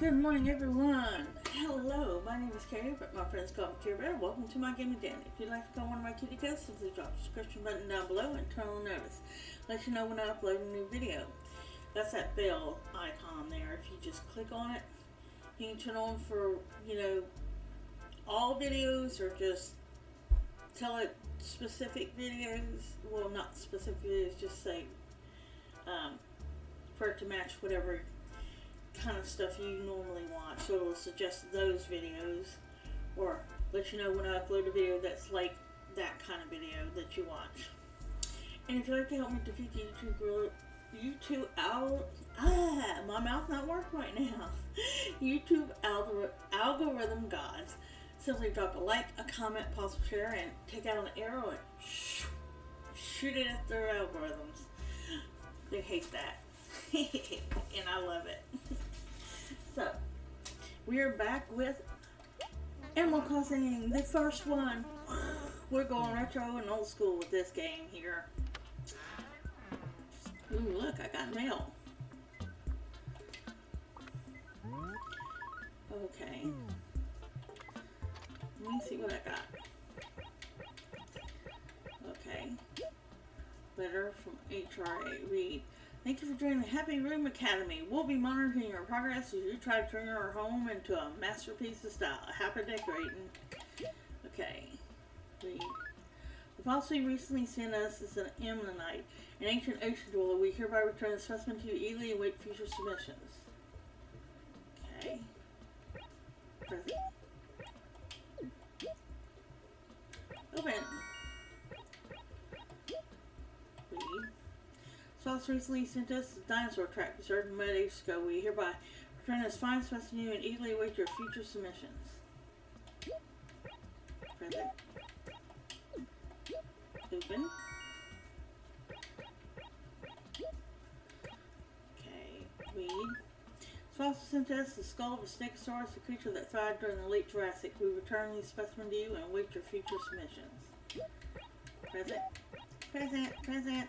Good morning, everyone. Hello, my name is Carrie, but my friends call me Carrie Bear. Welcome to my gaming den. If you'd like to call one of my kitty cats, simply drop the subscription button down below and turn on notice. Let you know when I upload a new video. That's that bell icon there. If you just click on it, you can turn on for, all videos or just tell it specific videos. Well, not specific videos, just say for it to match whatever kind of stuff you normally watch, so it'll suggest those videos or let you know when I upload a video that's like that kind of video that you watch. And if you'd like to help me defeat the my mouth not working right now. YouTube algorithm gods, simply drop a like, a comment, possible share, and take out an arrow and shoot it at their algorithms. They hate that. And I love it. So, we are back with Animal Crossing, the first one. We're going retro and old school with this game here. Ooh, look, I got mail. Okay. Let me see what I got. Okay. Letter from HRA. Read. Thank you for joining the Happy Room Academy. We'll be monitoring your progress as you try to turn your home into a masterpiece of style. Happy decorating. Okay. Read. The policy you recently sent us is an ammonite, an ancient ocean dweller. We hereby return the specimen to you eagerly and wait future submissions. Okay. Present. Open. Read. Sauce recently sent us a dinosaur track preserved many days ago. We hereby return this fine specimen to you and eagerly await your future submissions. Present. Open. Okay, read. Sauce sent us the skull of a stegosaurus, a creature that thrived during the late Jurassic. We return these specimens to you and await your future submissions. Present. Present. Present.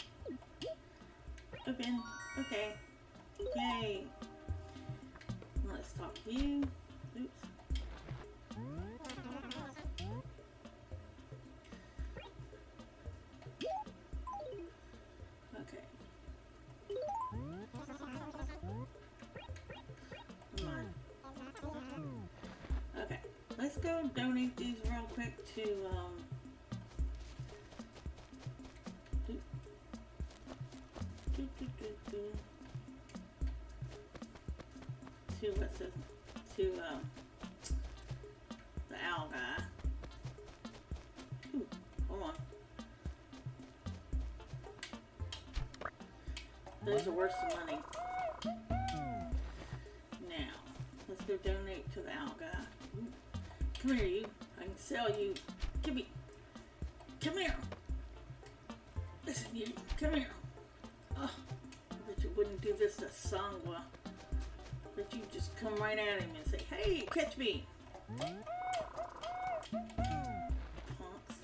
Open. Okay. Yay. Let's talk to you. Oops. Okay. Come on. Okay. Let's go donate these real quick to what's this? To the owl guy. Ooh, hold on. Those are worth some money. Now, let's go donate to the owl guy. Ooh. Come here, you. I can sell you. Come here. Listen, you. Come here. Oh, I bet you wouldn't do this to Sangwa. But you just come right at him and say, "Hey, catch me!" Punks.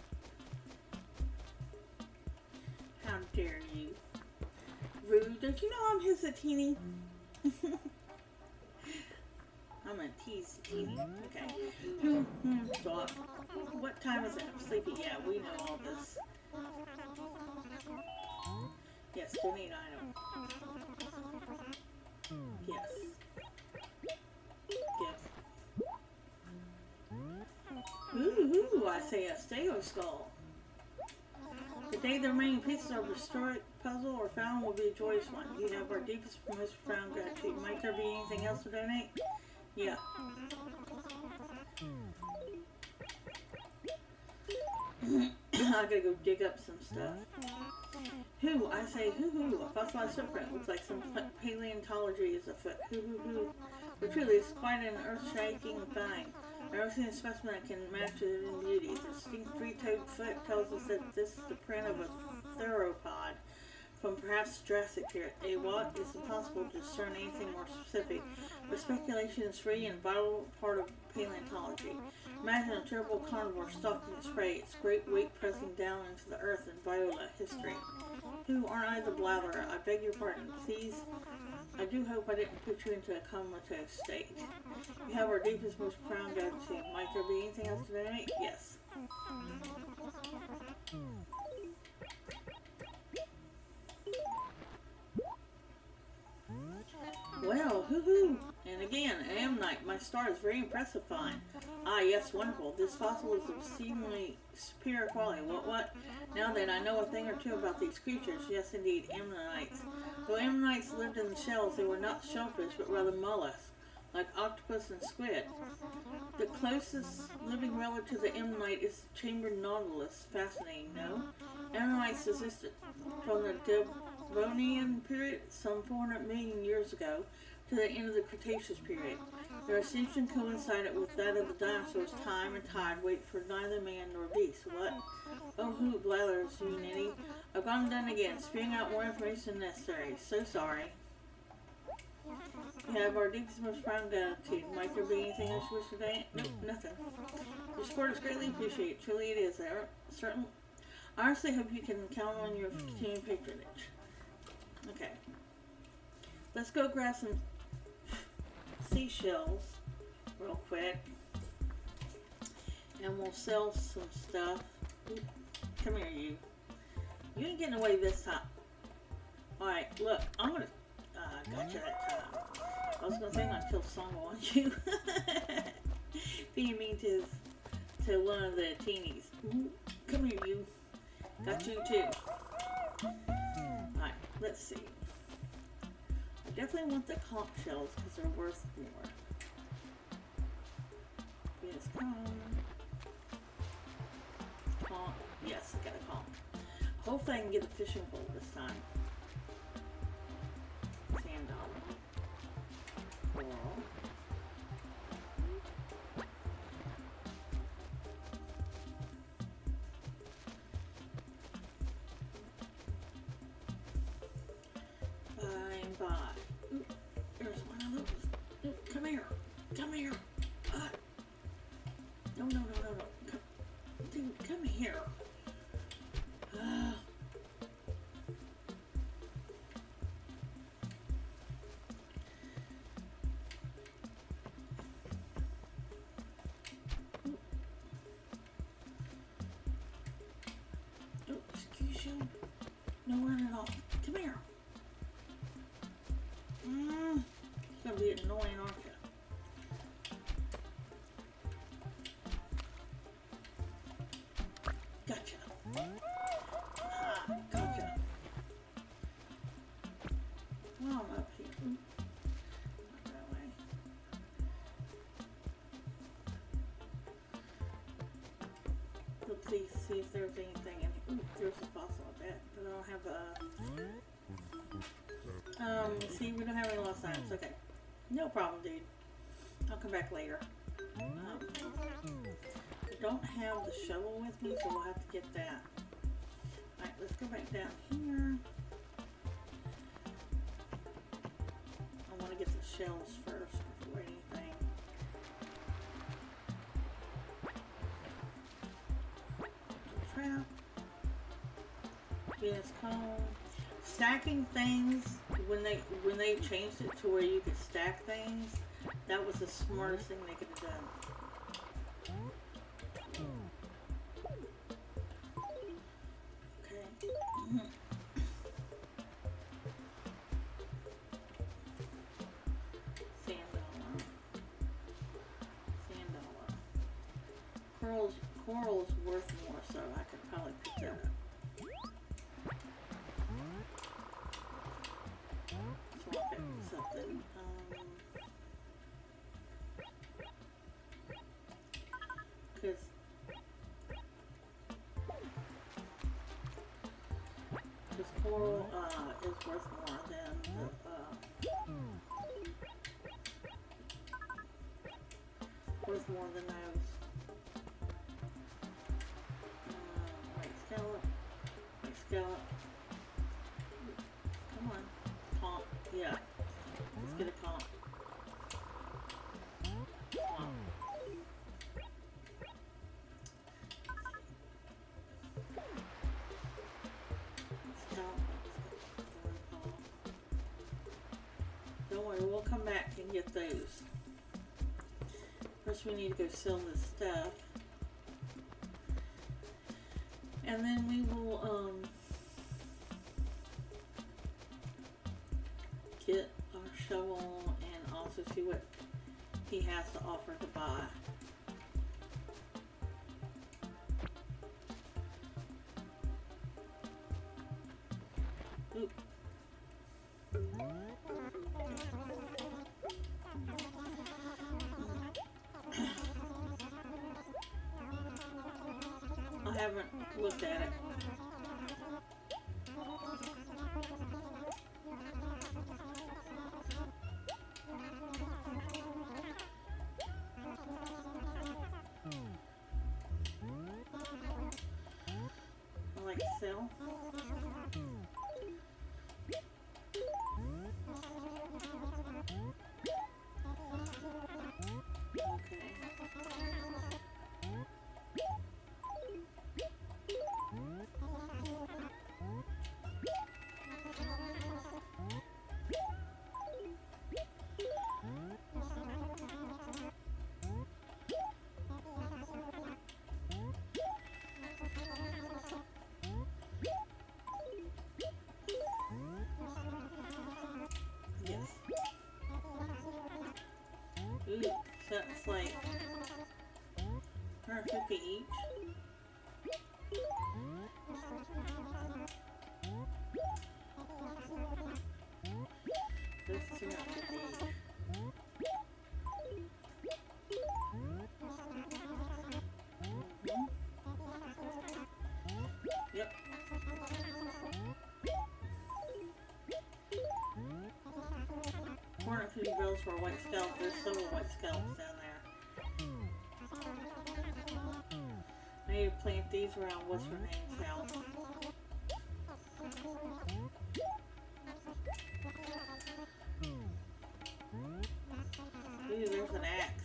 How dare you? Rude. Don't you know I'm his Satini? I'm a tease Satini. Okay. So, what time is it? I'm sleepy. Yeah, we know all this. Yes, donate item. Yes. Ooh, I say a stego skull. The day the remaining pieces of a historic puzzle are found will be a joyous one. You have our deepest, most profound gratitude. Might there be anything else to donate? Yeah. I gotta go dig up some stuff. Who? I say hoo-hoo. A fossilized footprint. Looks like some paleontology is afoot. Hoo-hoo-hoo. But truly, it's quite an earth-shaking find. I've never seen a specimen that can match it in beauty. The distinct three-toed foot tells us that this is the print of a theropod from perhaps Jurassic period. A what? It's impossible to discern anything more specific, but speculation is free and vital part of paleontology. Imagine a terrible carnivore stalking its prey, its great weight pressing down into the earth in Viola history. Who aren't I the blatherer? I beg your pardon. Please I do hope I didn't put you into a comatose state. You have our deepest, most profound gratitude. Might there be anything else to donate? Yes. Well, hoo-hoo! And again, ammonite. My star is very impressive fine. Ah, yes, wonderful. This fossil is of exceedingly superior quality. What? Now then, I know a thing or two about these creatures. Yes, indeed, ammonites. Though ammonites lived in the shells, they were not shellfish, but rather mollusks, like octopus and squid. The closest living relative to the ammonite is the chambered nautilus. Fascinating, no? Ammonites existed from the Devonian period, some 400 million years ago, to the end of the Cretaceous period. Their ascension coincided with that of the dinosaurs. Time and tide wait for neither man nor beast. What? Oh, who blathers, you ninny? I've gone and done again, spewing out more information than necessary. So sorry. We have our deepest, most profound gratitude. Might there be anything else you wish to say? Nope, nothing. Your support is greatly appreciated. Truly it is. I honestly hope you can count on your continued patronage. Okay. Let's go grab some seashells real quick. And we'll sell some stuff. Come here, you. You ain't getting away this time. Alright, look, I'm gonna... gotcha that time. I was gonna say I'm gonna kill Song on you. Being mean to one of the teenies. Come here, you. Got you too. Alright, let's see. I definitely want the conch shells because they're worth more. Yes, conch. Yes, I got a conch. Hopefully I can get a fishing pole this time. Sand dollar. Coral. By. Ooh, there's one of those. Ooh, come here. Come here. No. Dude, come here. Oh, excuse you. No run at all. Come here. It's gonna be annoying, aren't you? Gotcha. Gotcha. Well, I'm up here. Not that way. Let's see if there's anything in here. Ooh, there's a fossil, I bet. But I don't have see, we don't have any lost items. Okay. No problem, dude. I'll come back later. I don't have the shovel with me, so we'll have to get that. Alright, let's go back down here. I want to get the shells first before anything. Trap. Venus comb. Stacking things, when they changed it to where you could stack things, that was the smartest thing they could have done. Okay. Sand dollar. Coral's worth more, so I could probably pick that up. Something. Because coral is worth more than those. White scallop. Come on, comp. Yeah. Let's get a comp. get those. First we need to go sell this stuff. And then we will get our shovel and also see what he has to offer to buy. Ooh. I haven't looked at it. I like sell. Ooh, so that's like 150 each. That's 250 each. Yep. 450 bills for a white scalp. There's several white scalps down there. I need to plant these around what's her name's house. Ooh, there's an axe.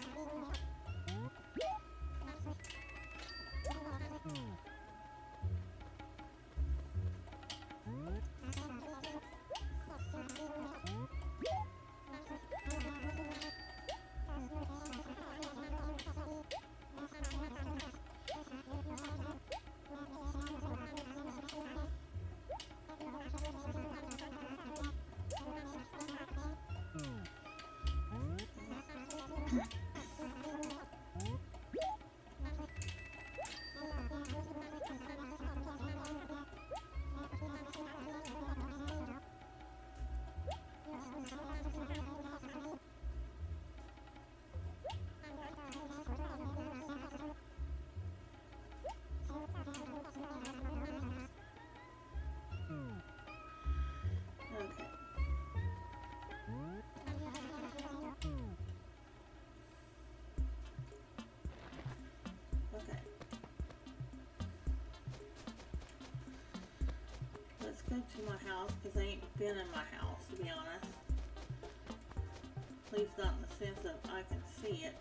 Let's go to my house, because I ain't been in my house, to be honest. At least not in the sense of I can see it.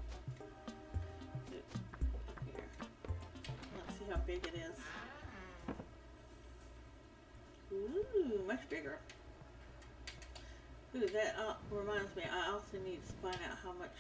Here. Let's see how big it is. Ooh, much bigger. Ooh, that reminds me, I also need to find out how much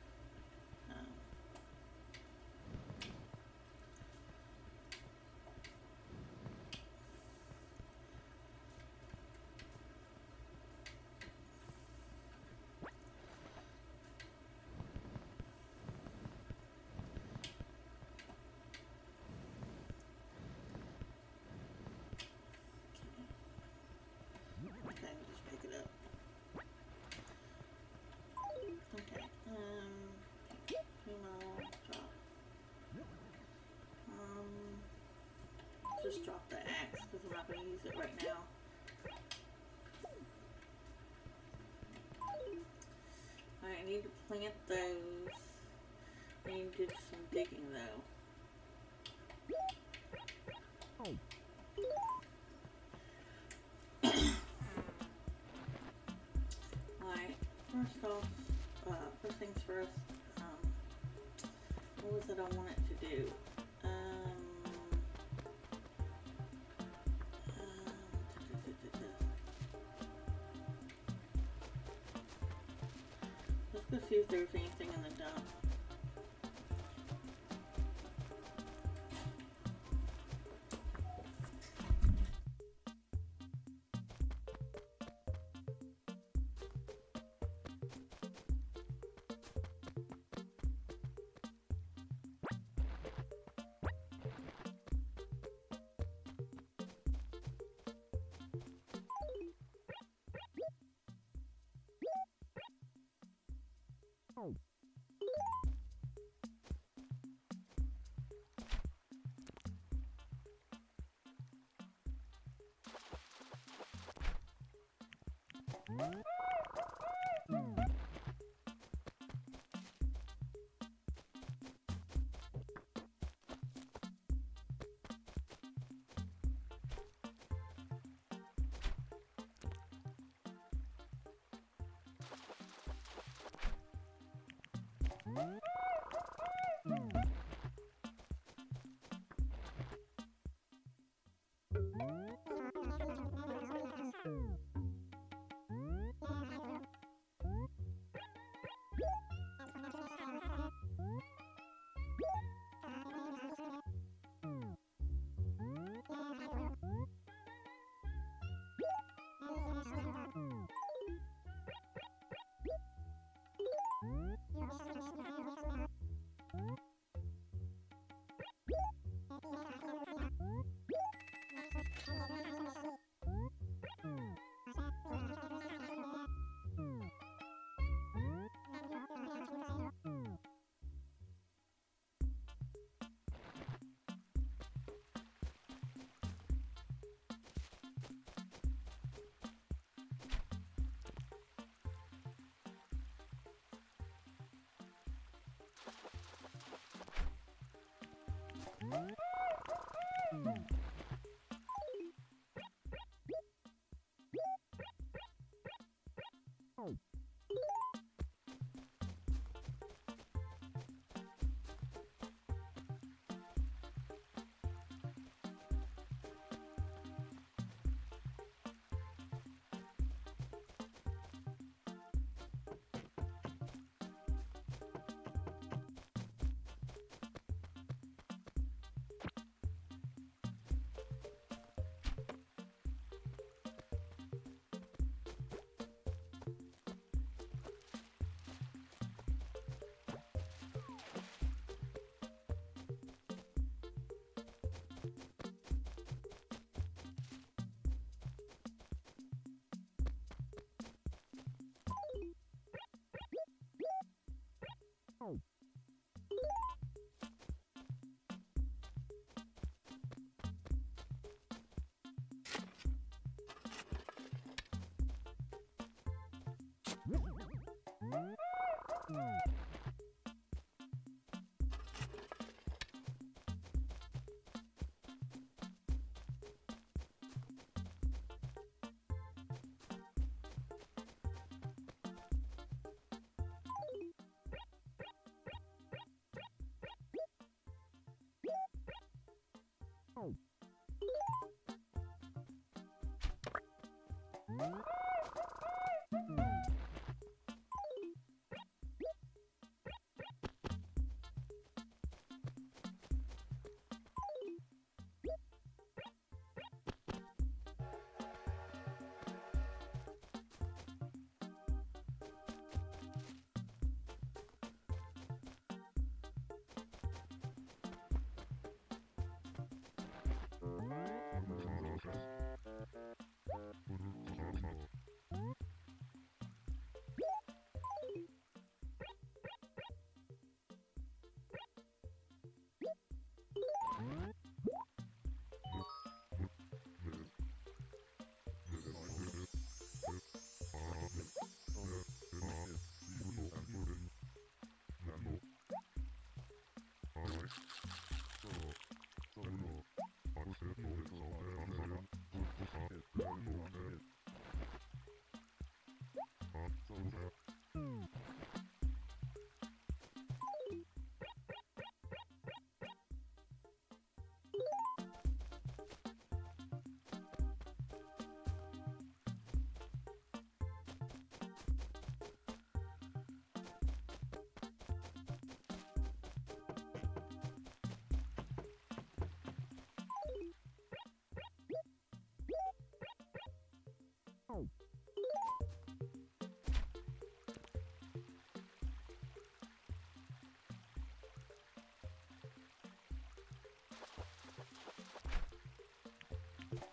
just drop the axe because I'm not going to use it right now. Alright, I need to plant those. I need to do some digging though. Alright, first off, first things first, what was it I wanted to do? see if there's anything in the dump.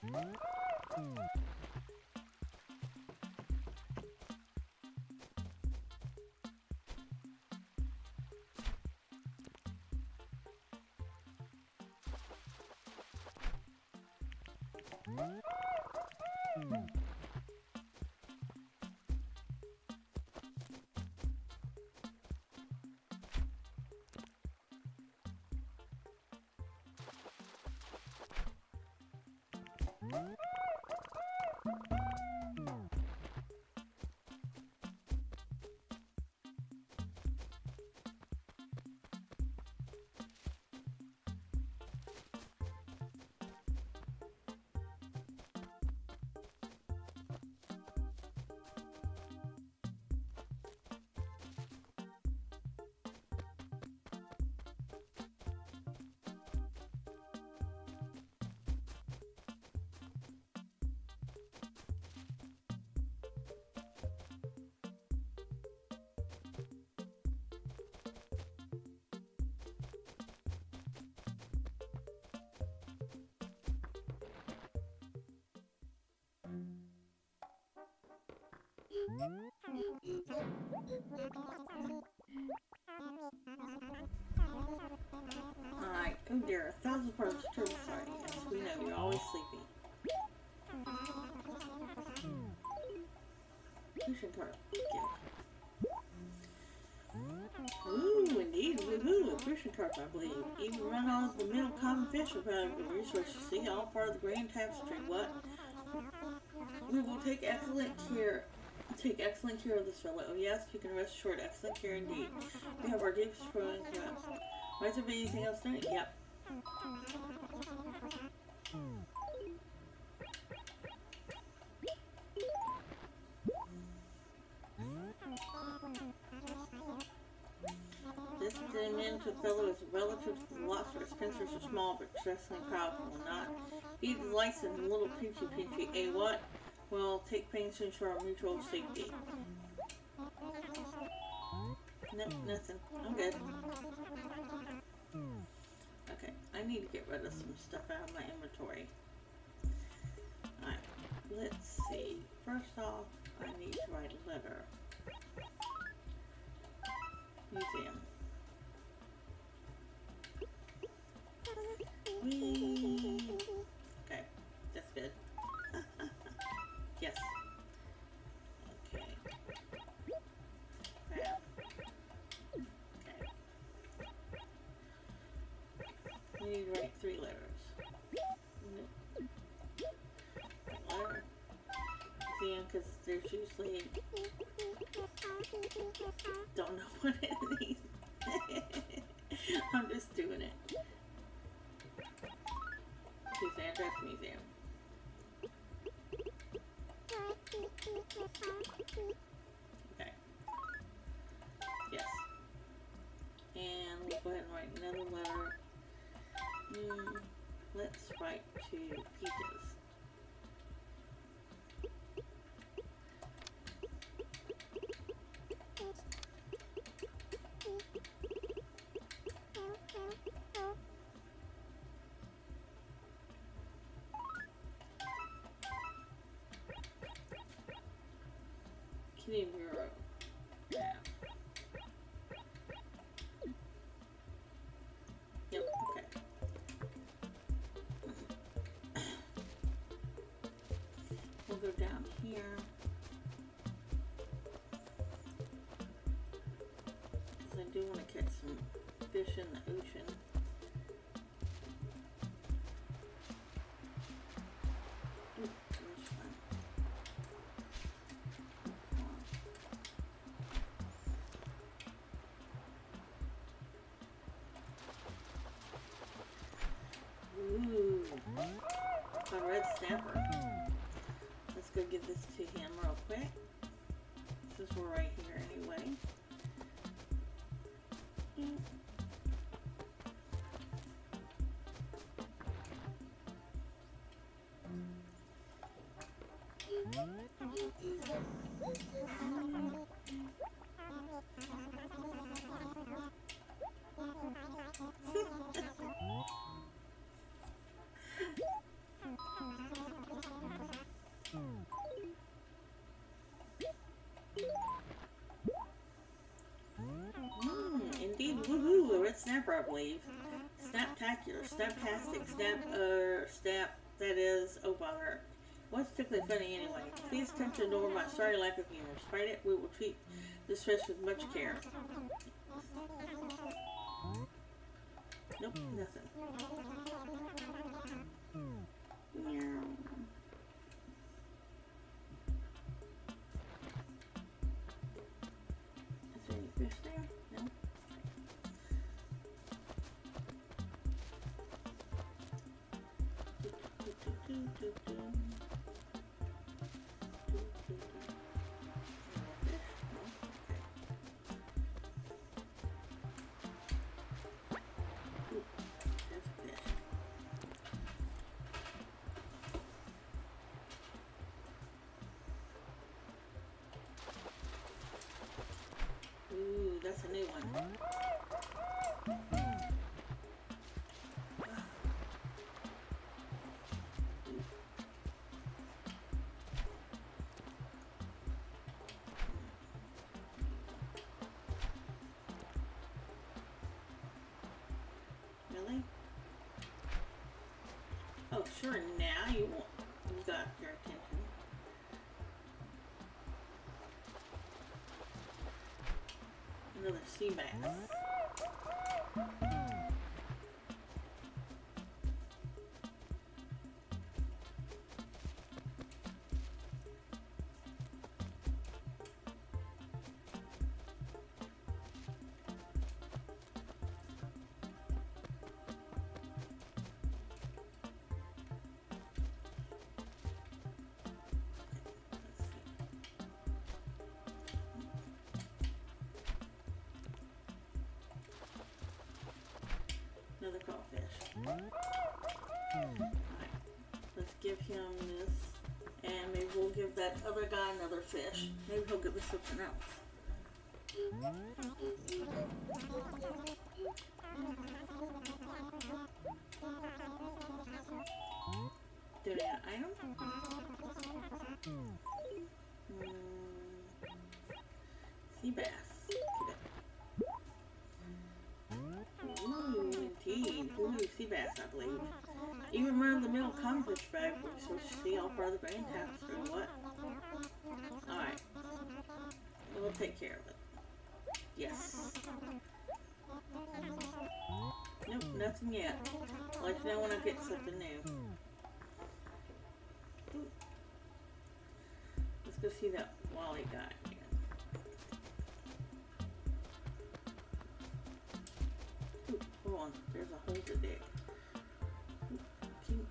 Alright, oh dear, 1,000 parts of turtle. Sorry, yes, we know, you're always sleepy. Fishing cart. Ooh, indeed, woohoo, a fishing cart, I believe. Even run all of the middle common fish are valuable resources. See, all part of the grand tapestry. What? We will take excellent care of this fellow. Oh yes, you can rest assured, excellent care indeed. We have our deepest program. Might there be anything else to it? Yep. This diminutive fellow is relative to the lobster. His pincers are small but extremely powerful. Not he delights in a little pinchy. Eh, what? Well, take pains to ensure our mutual safety. Nope, nothing. I'm good. Okay, I need to get rid of some stuff out of my inventory. Alright, let's see. First off, I need to write a letter. Museum. Whee! Okay, that's good. Yes. Okay. Crap. Okay. We need to write 3 letters. Letter. Museum, because there's usually... Don't know what it means. I'm just doing it. Choose address museum. Okay. Yes. And we'll go ahead and write another letter. Let's write to Peaches. Canadian Bureau. Yeah. Yep, okay. We'll go down here. Because I do want to catch some fish in the ocean. Ooh, a red snapper. Let's go give this to him real quick. Since we're right here anyway. Ooh, a red snapper, I believe. Snaptacular, snaptastic, snap, that is, oh bother. What's particularly funny anyway? Please attempt to ignore my sorry lack of humor. Despite it, we will treat this fish with much care. Nope, nothing. Meow. Is there any fish there? No? Ooh, that's a new one. Really? Oh, sure, now you want, you got your attention. Another sea bass. Another crawfish. Alright, let's give him this, and maybe we'll give that other guy another fish. Maybe he'll give us something else. Do we have an item? Sea bass. Ooh, indeed. Ooh, sea bass, I believe. Even run-of-the-mill cumfish bag, we're supposed to see all part of the brain tapestry. What? Alright. We'll take care of it. Yes. Nope, nothing yet. I'll let you know when I get something new. Ooh. Let's go see that wally guy again. Ooh, hold on. There's a hole to dig. King.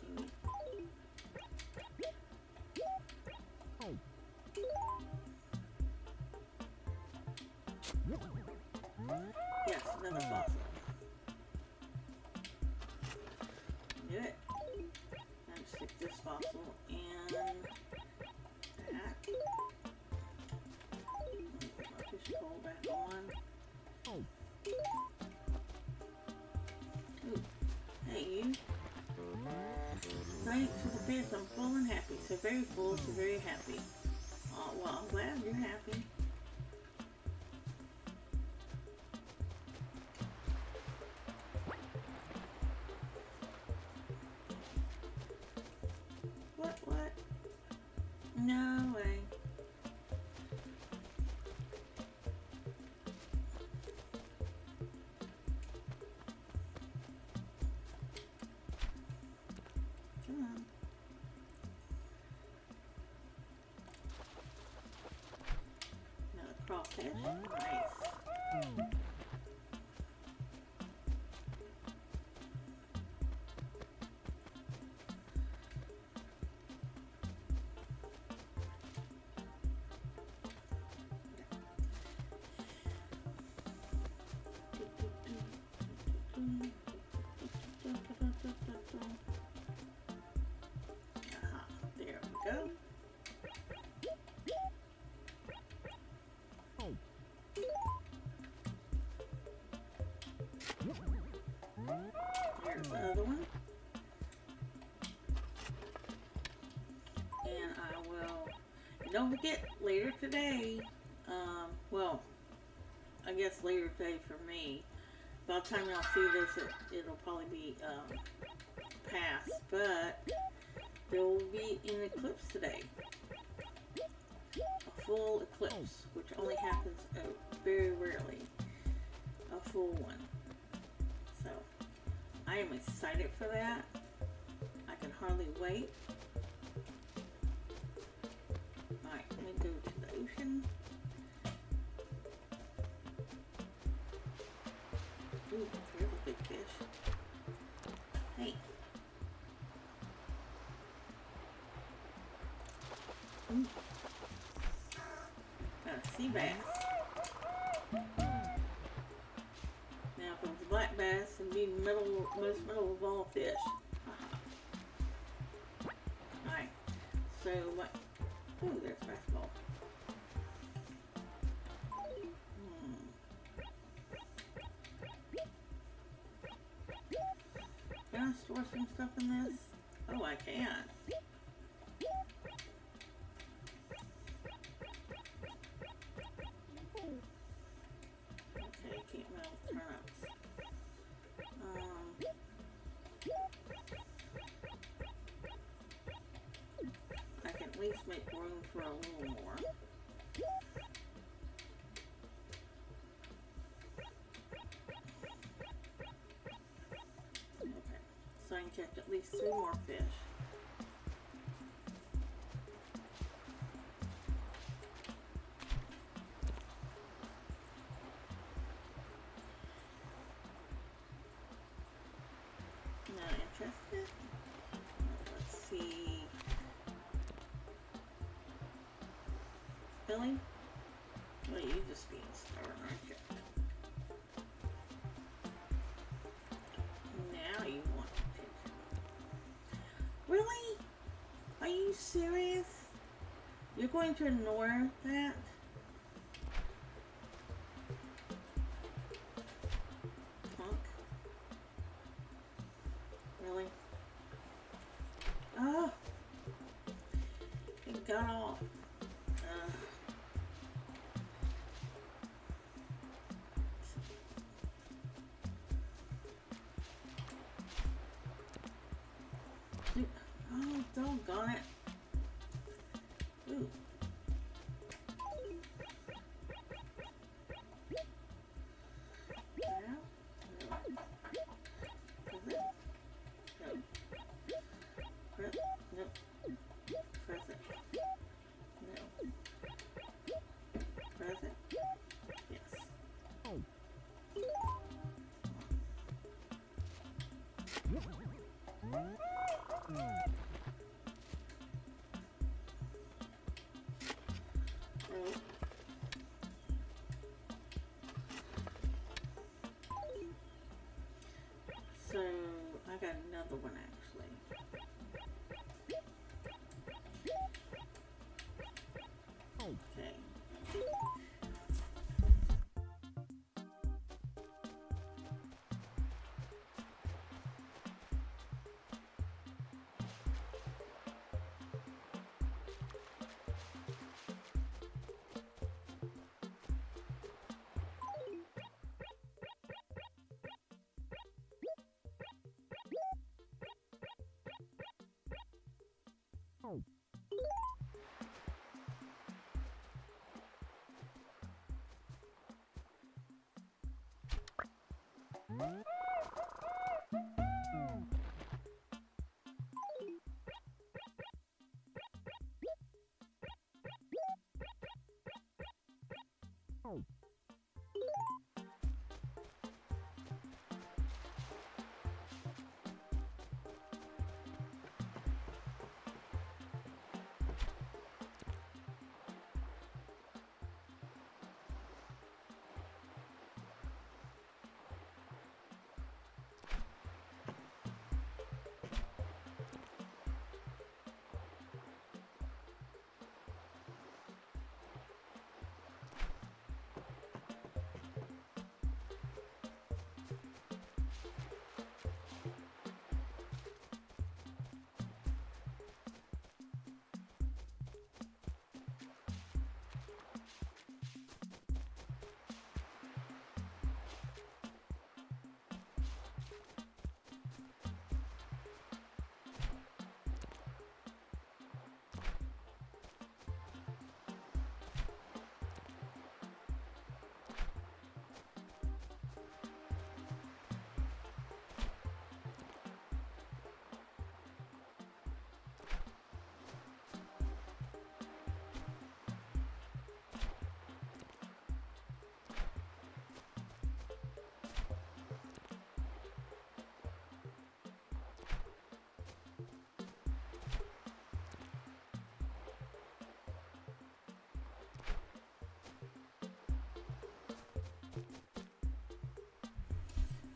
Yes, another fossil. Do it. And stick this fossil and that. Put this pole back on. Ooh. Hey, you. Thanks for the fish. I'm full and happy. So very full, so very happy. Oh, well, I'm glad you're happy. What? No way. Come on. Another crawfish. Nice. There we go. There's the other one. And I will, don't forget, later today, well, I guess later today for me, By the time y'all see this, it'll probably be past, but there will be an eclipse today. A full eclipse, which only happens very rarely. A full one. So, I am excited for that. I can hardly wait. Alright, let me go to the ocean. Ooh, there's a big fish. Hey. Ooh. Got a sea bass. Now, if it was a black bass, it'd be most middle of all fish. Alright, so what? Ooh, there's basketball. Can I store some stuff in this? Oh, I can. Okay, keep my turnips. I can at least make room for a little more. Okay, so I can catch at least 3 more fish. Not interested? Let's see. Billy? Well, you just being stubborn, aren't you? Now you want attention. Really? Are you serious? You're going to ignore that? Punk. Really? Oh! It got off. Oh, doggone it. Ooh. Now? No. Is it? No. Press. Nope. Press it. No. Press it. Yes. Oh. So, I got another one actually. Okay. Oh. Oh.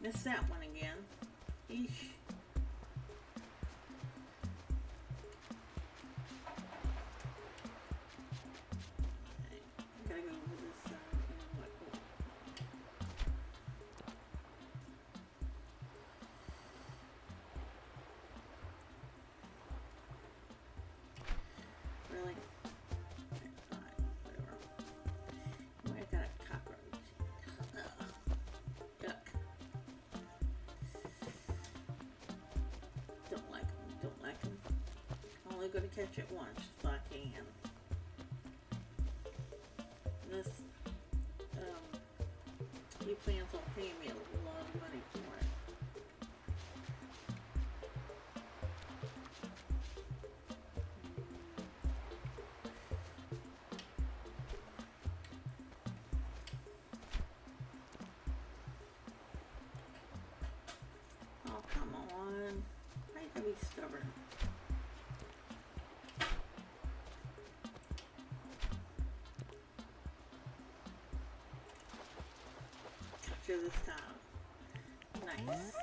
Missed that one again. Eesh. Gotta go over this side. Really? Okay, fine, whatever. I got a cockroach. Ugh. Yuck. Don't like them. Don't like them. I'm only going to catch it once if I can. This, he plans on paying me a lot of money for it. Oh, come on. Why you gotta be stubborn? Capture this time. Nice.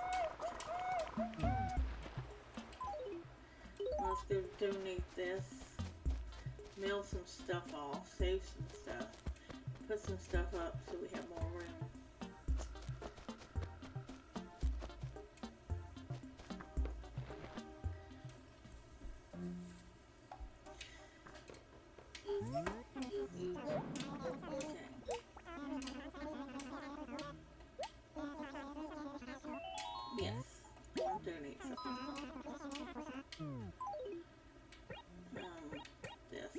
Let's go donate this. Mail some stuff off. Save some stuff. Put some stuff up so we have more room. Yes, I'll donate something. This.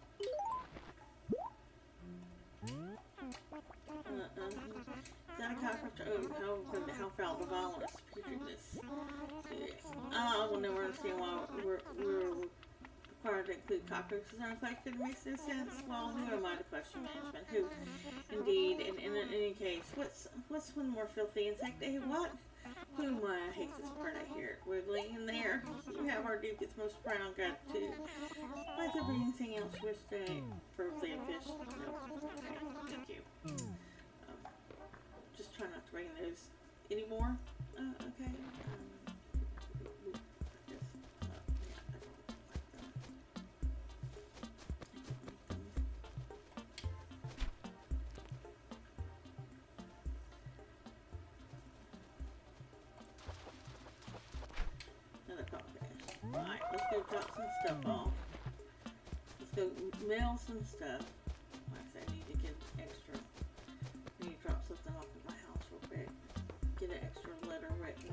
Is that a cockroach? Oh, how foul the violence, putridness. Yes. I will never understand why we're required to include cockroaches in our collection. It makes no sense. Well, who am I to question management? Who, indeed, and in any case, what's one more filthy insect? What? Who am I? I hate this part I hear it wiggling in there. You have our deepest, most profound gratitude. Might there be anything else you wish to say? Preferably a fish? No. Okay, thank you. Just try not to bring those anymore. Okay. Alright, let's go drop some stuff off. Let's go mail some stuff. Like I said, I need to get extra. I need to drop something off at my house real quick. Get an extra letter written.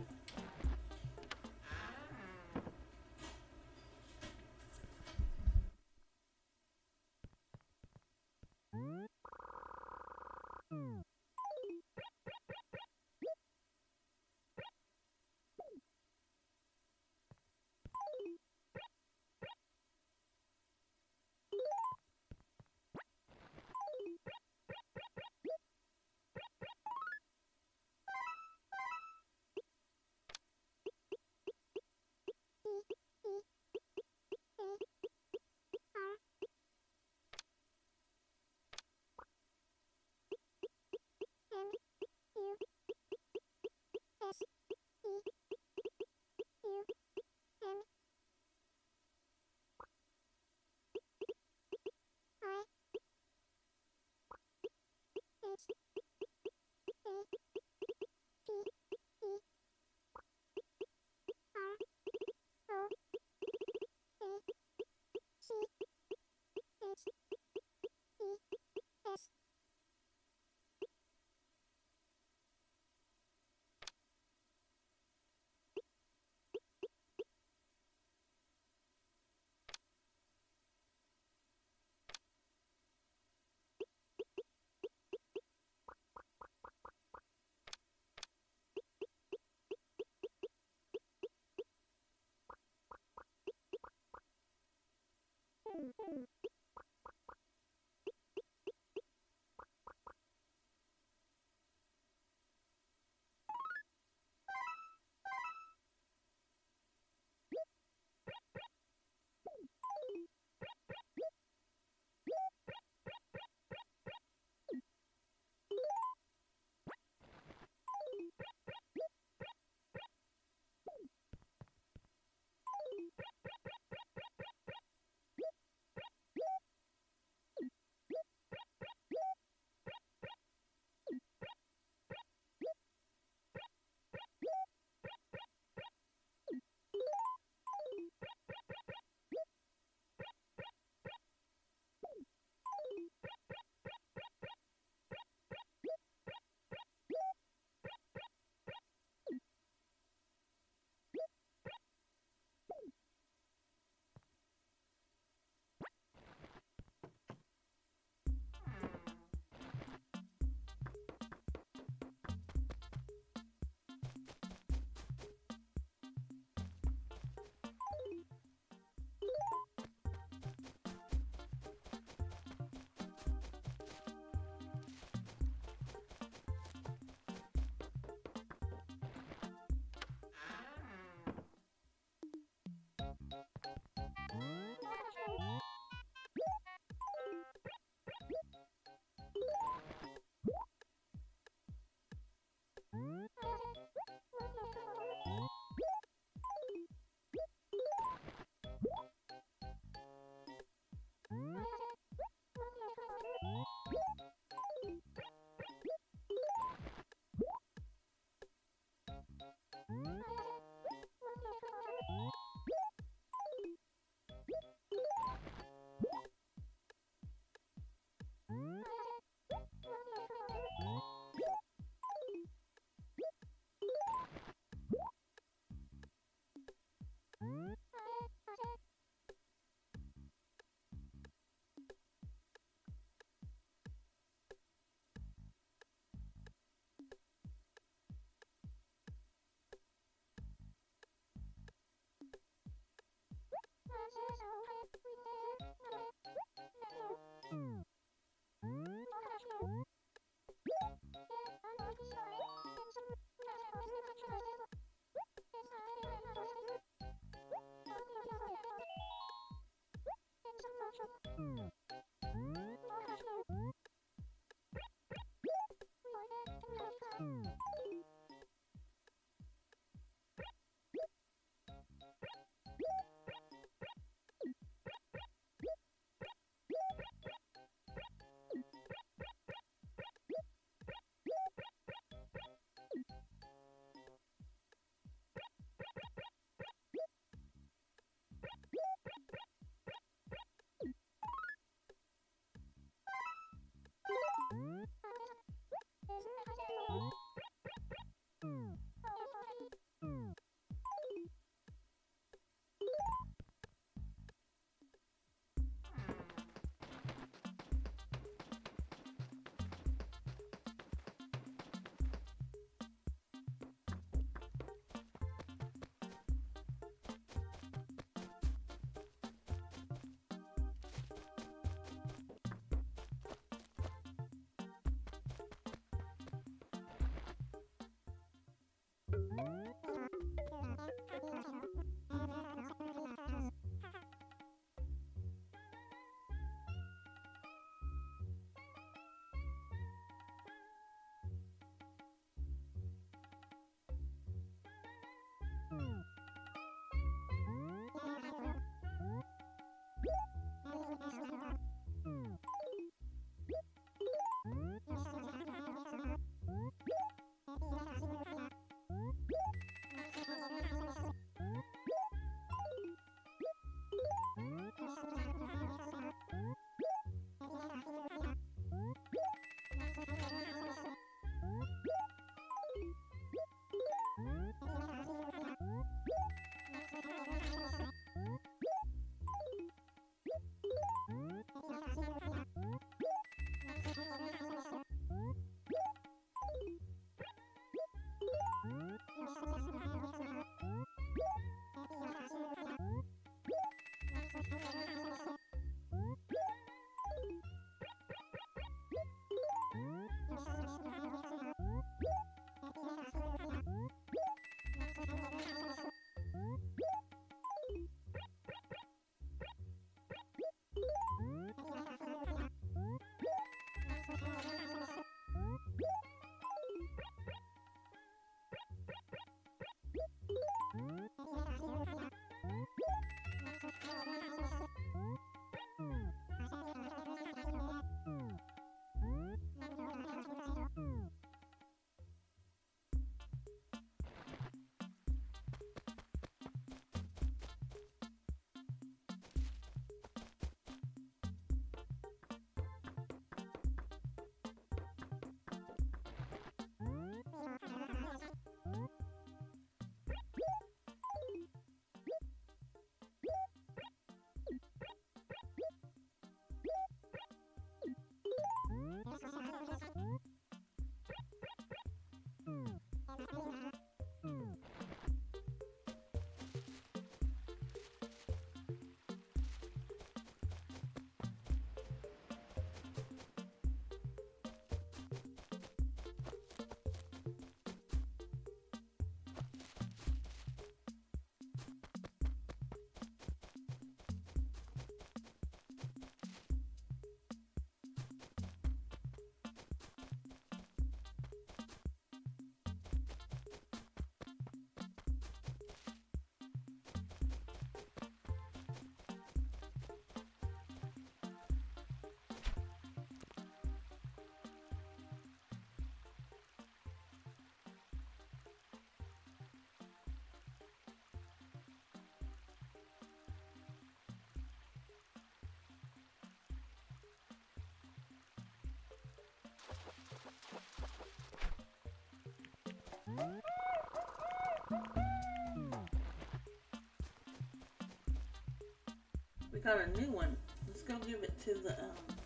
We got a new one. Let's go give it to the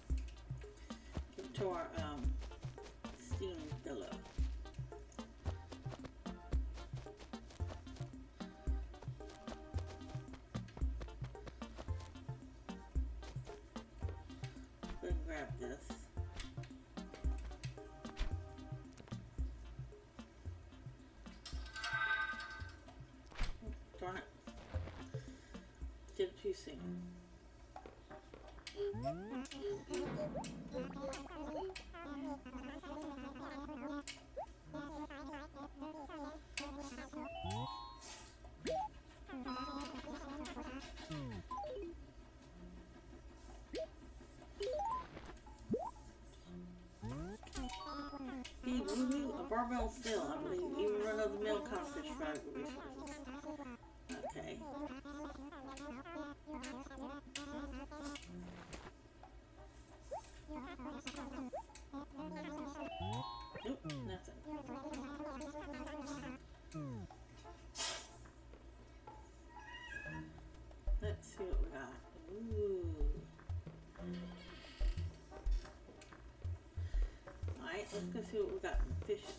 our steam pillow. Go and grab this. Oh, darn it. Did it too soon. A barbell still, I believe. Even run-of-the-mill crawfish fried resources. Okay. Nope, nothing. Let's see what we got. Ooh. Alright, let's go see what we got in the fishes.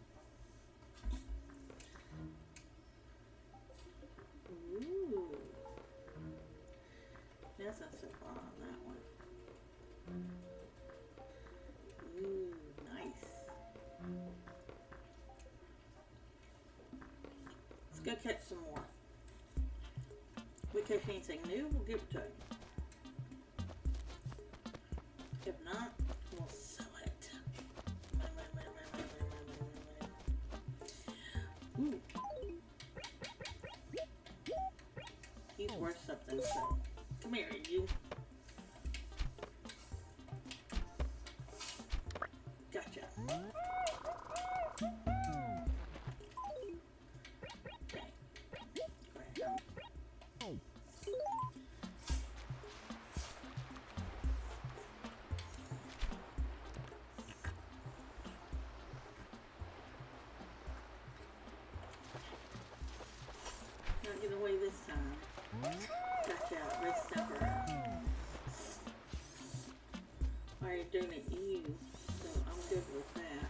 Ooh. That's not so far on that one. Ooh, nice. Let's go catch some more. If we catch anything new, we'll give it to him. If not, we'll sell it. Ooh. He's worth something, so come here, you. Gotcha. Okay. Grab. Not get away this time. Gotcha, red snapper. Already doing it you, so I'm good with that.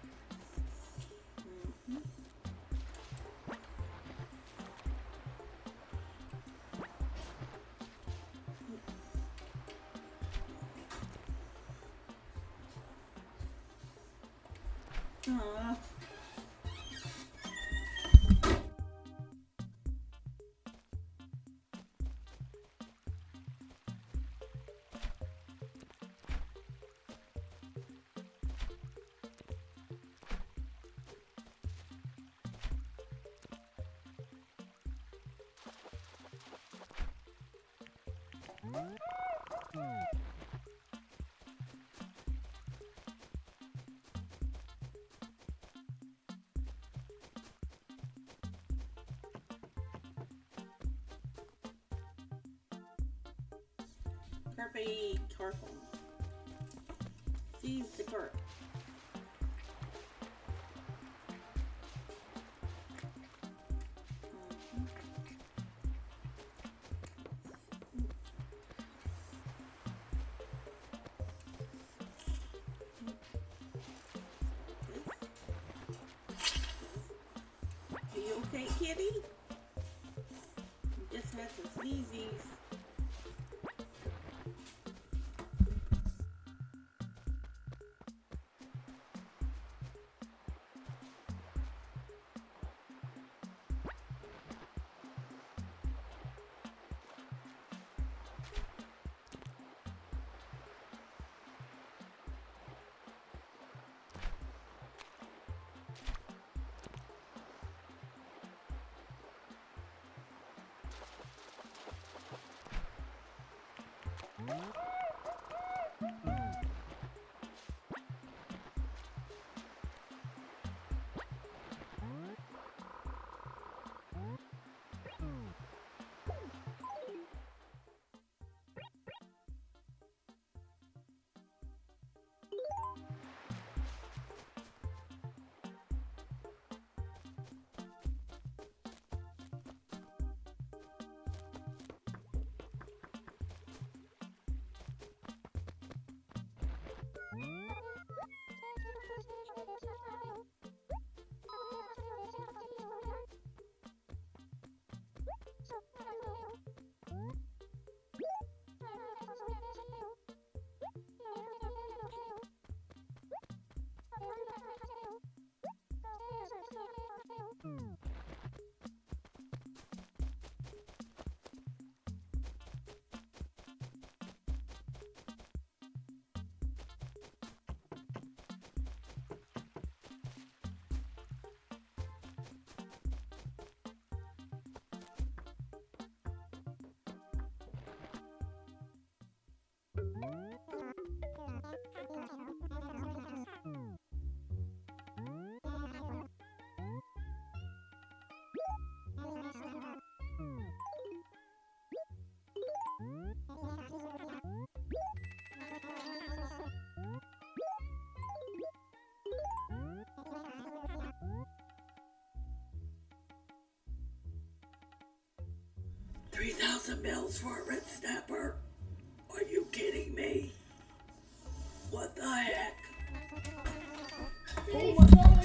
Aww. Carpe carpal. Seize the carp. Are you okay, kitty? You just had some sneezies. 3,000 bells for a red snapper? Are you kidding me? What the heck? Oh my God.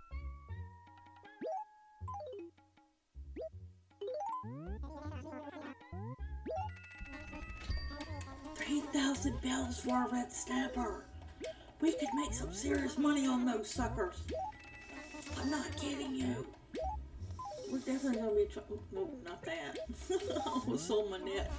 3,000 bells for a red snapper. We could make some serious money on those suckers. I'm not kidding you. We're definitely gonna be nope, not that. I almost sold my net.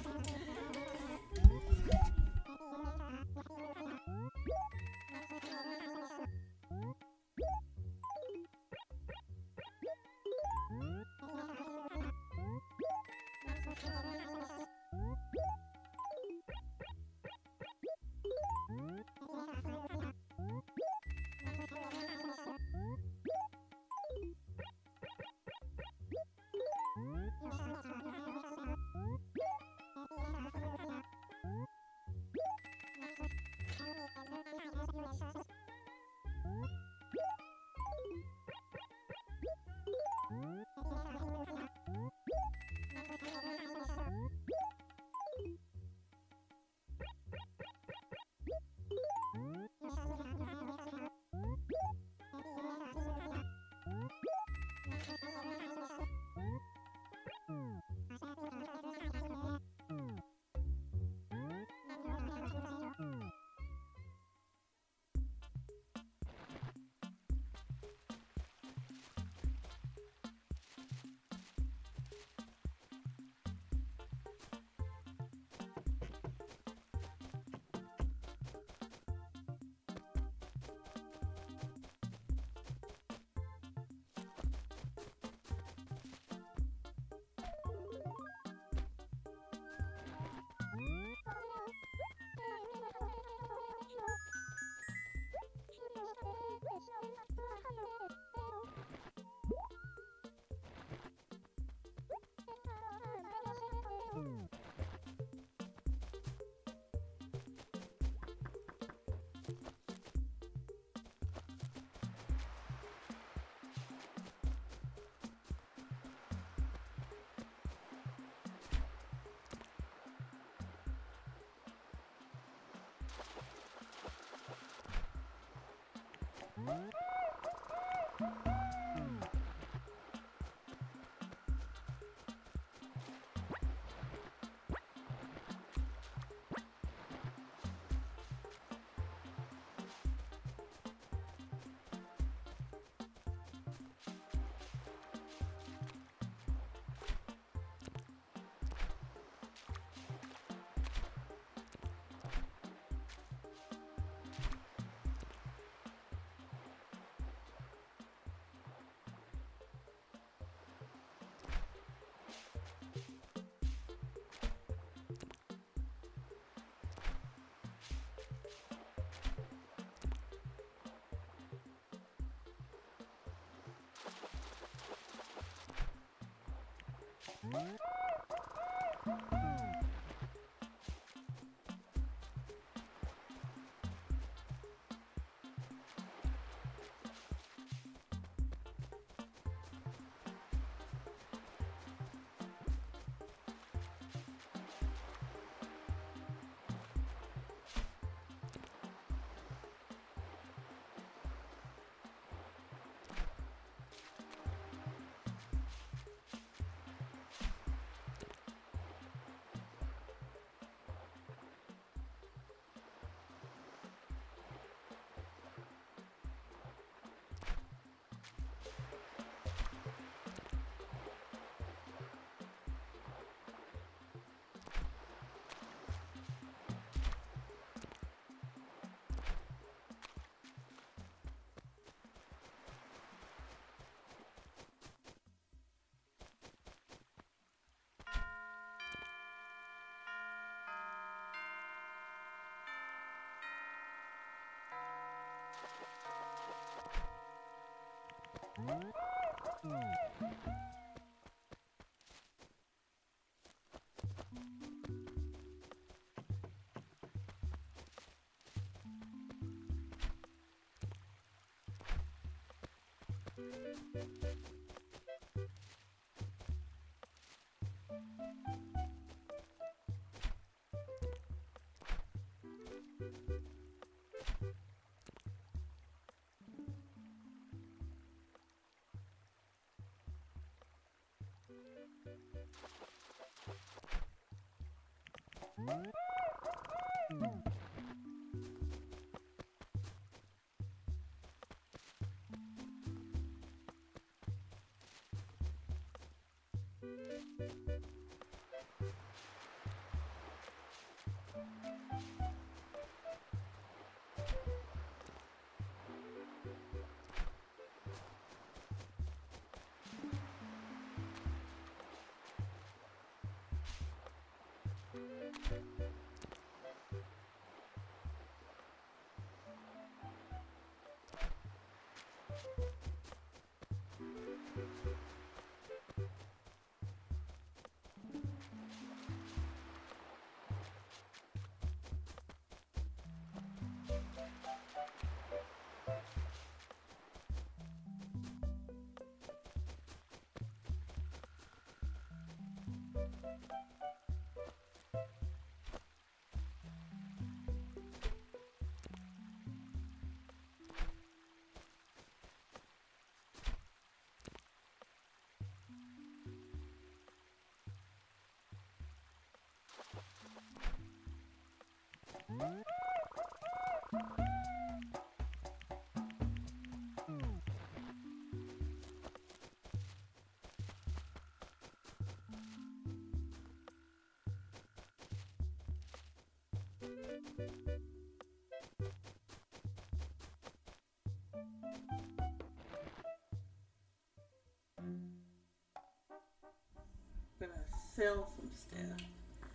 Gonna sell some stuff.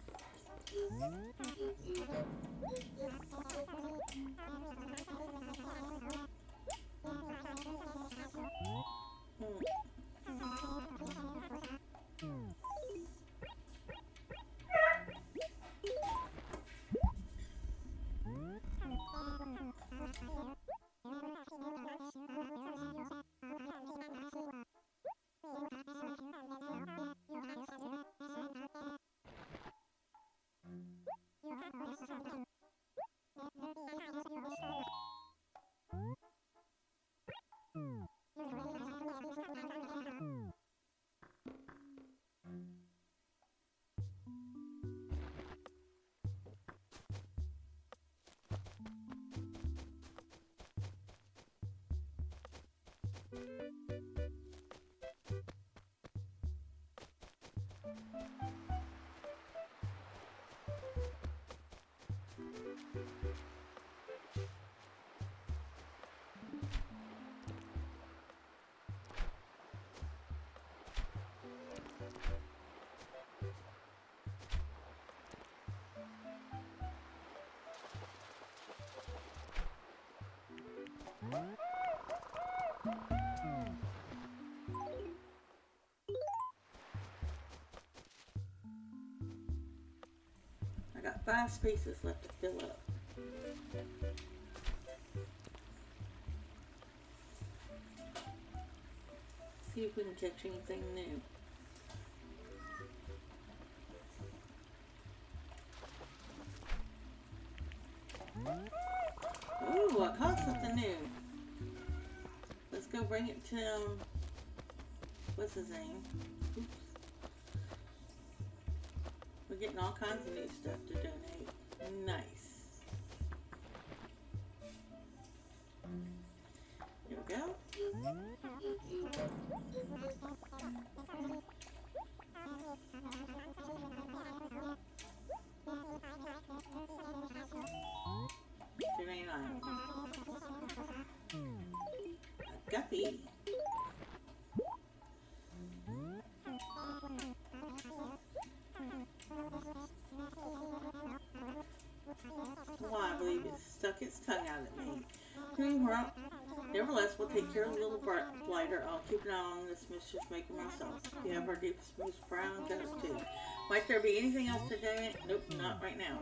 I got 5 spaces left to fill up. See if we can catch anything new. Ooh, I caught something new. Let's go bring it to, what's his name? Oops. We're getting all kinds of new stuff to donate. Nice. Here we go. A guppy. Well, I believe it stuck its tongue out at me. Well, nevertheless, we'll take care of the little blighter. I'll keep an eye on this mischief maker myself. You have our deepest, most brown gratitude. Might there be anything else today? Nope, not right now.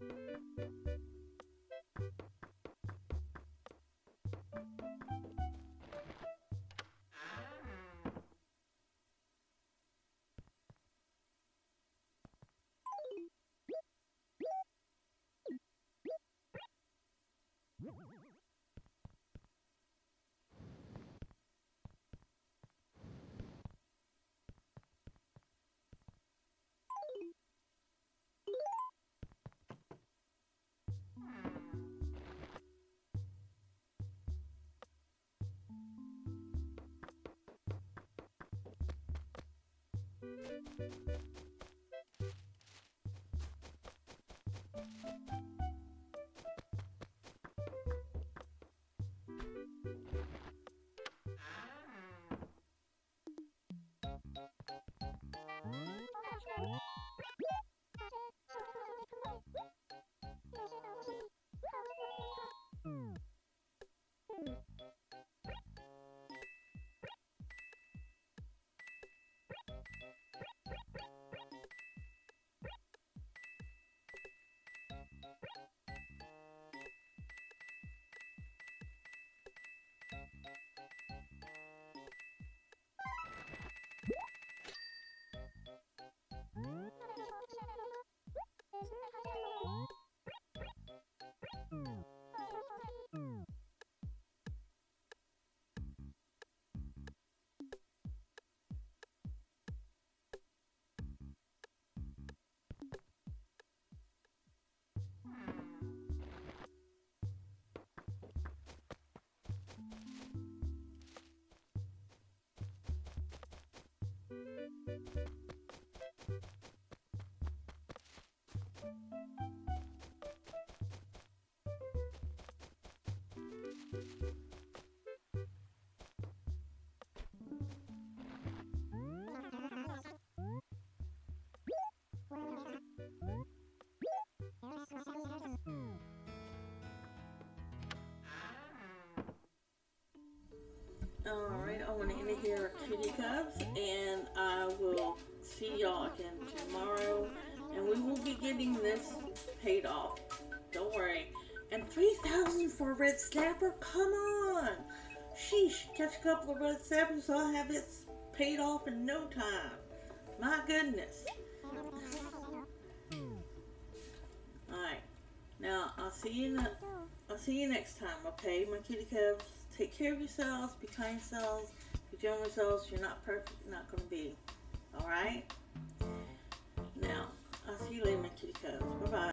Alright, I want to end it here, Kitty Cubs, and I will see y'all again tomorrow, and we will be getting this paid off. Don't worry. And 3,000 for a red snapper? Come on! Sheesh, catch a couple of red snappers so I'll have it paid off in no time. My goodness. Alright, now I'll see you next time, okay, my kitty cubs? Take care of yourselves, be kind yourselves, be gentle yourselves. You're not perfect, you're not going to be. Alright? Now, I'll see you later, my kitty cubs. Bye-bye.